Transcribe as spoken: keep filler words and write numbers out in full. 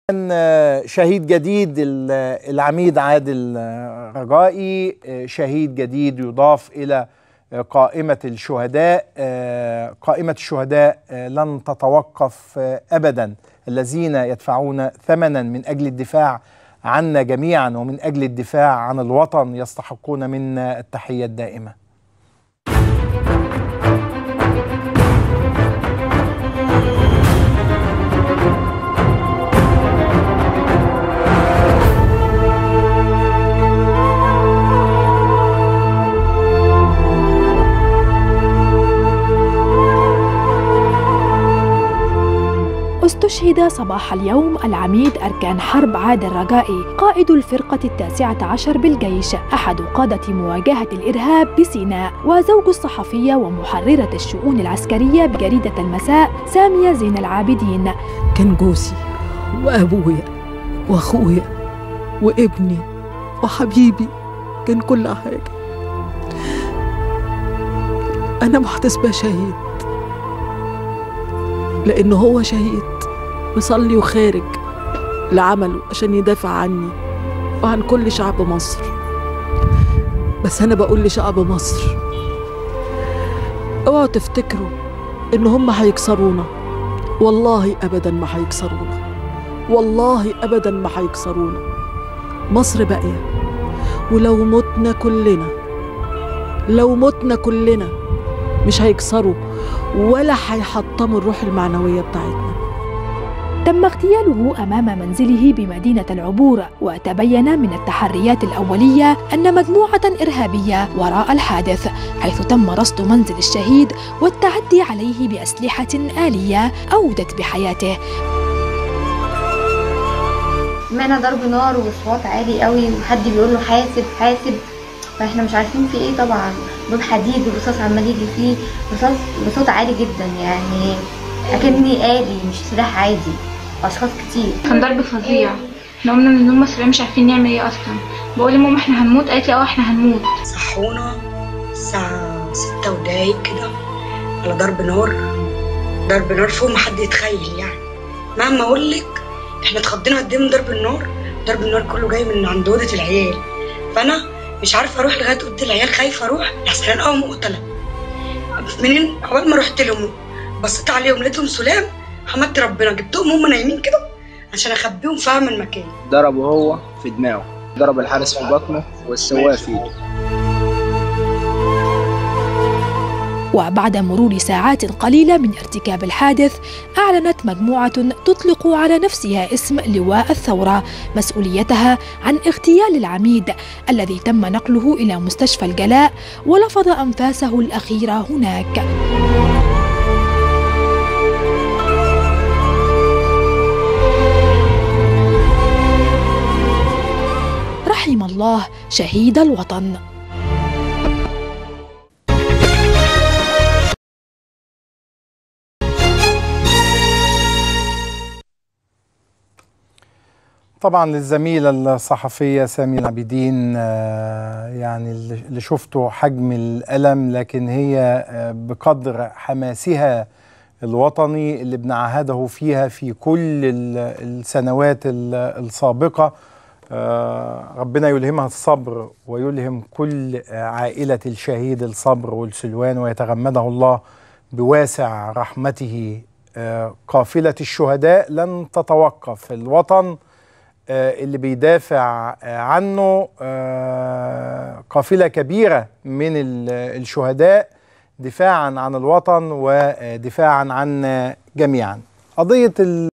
شهيد جديد العميد عادل رجائي، شهيد جديد يضاف إلى قائمة الشهداء. قائمة الشهداء لن تتوقف أبدا، الذين يدفعون ثمنا من أجل الدفاع عنا جميعا ومن أجل الدفاع عن الوطن يستحقون منا التحية الدائمة. استشهد صباح اليوم العميد أركان حرب عادل رجائي، قائد الفرقة التاسعة عشر بالجيش، أحد قادة مواجهة الإرهاب بسيناء، وزوج الصحفية ومحررة الشؤون العسكرية بجريدة المساء سامية زين العابدين. كان جوزي وأبويا وأخويا وابني وحبيبي، كان كل حاجة. أنا محتسبة شهيد لأنه هو شهيد مصلي وخارج لعمله عشان يدافع عني وعن كل شعب مصر. بس أنا بقول لشعب مصر، اوعوا تفتكروا إن هم هيكسرونا، والله أبدا ما هيكسرونا، والله أبدا ما هيكسرونا. مصر باقية، ولو متنا كلنا، لو متنا كلنا مش هيكسروا ولا هيحطموا الروح المعنوية بتاعتنا. تم اغتياله أمام منزله بمدينة العبور، وتبين من التحريات الأولية أن مجموعة إرهابية وراء الحادث، حيث تم رصد منزل الشهيد والتعدي عليه بأسلحة آلية أودت بحياته. سمعنا ضرب نار وصوت عالي قوي وحد بيقول له حاسب حاسب، فاحنا مش عارفين في ايه. طبعا باب حديد والرصاص عمال يجي فيه رصاص بصوت عالي جدا، يعني اكني آلي مش سلاح عادي، اشخاص كتير. كان ضرب فظيع، احنا قمنا من النوم مسرعين مش عارفين نعمل ايه اصلا. بقول لماما احنا هنموت، قالت لي اه احنا هنموت. صحونا الساعة ستة ودقايق كده على ضرب نار، ضرب نار فوق ما حد يتخيل. يعني مهما اقول لك احنا اتخضينا قد ايه من ضرب النار. ضرب النار كله جاي من عند اوضه العيال، فانا مش عارفه اروح لغايه اوضه العيال، خايفه اروح لحسن الاقيهم مقتله. منين اول ما رحت لهم بصيت عليهم لقيتهم سلام، حمدت ربنا جبتهم هم نايمين كده عشان اخبيهم في امن مكان. ضربه هو في دماغه، ضرب الحارس في بطنه والسواق في ايده. وبعد مرور ساعات قليلة من ارتكاب الحادث، أعلنت مجموعة تطلق على نفسها اسم لواء الثورة مسؤوليتها عن اغتيال العميد الذي تم نقله إلى مستشفى الجلاء ولفظ أنفاسه الأخيرة هناك. رحم الله شهيد الوطن. طبعا للزميلة الصحفية سامية العابدين، يعني اللي شفته حجم الألم، لكن هي بقدر حماسها الوطني اللي بنعهده فيها في كل السنوات السابقة، ربنا يلهمها الصبر ويلهم كل عائلة الشهيد الصبر والسلوان، ويتغمده الله بواسع رحمته. قافلة الشهداء لن تتوقف، الوطن اللي بيدافع عنه قافلة كبيرة من الشهداء دفاعا عن الوطن ودفاعا عنا جميعا. قضية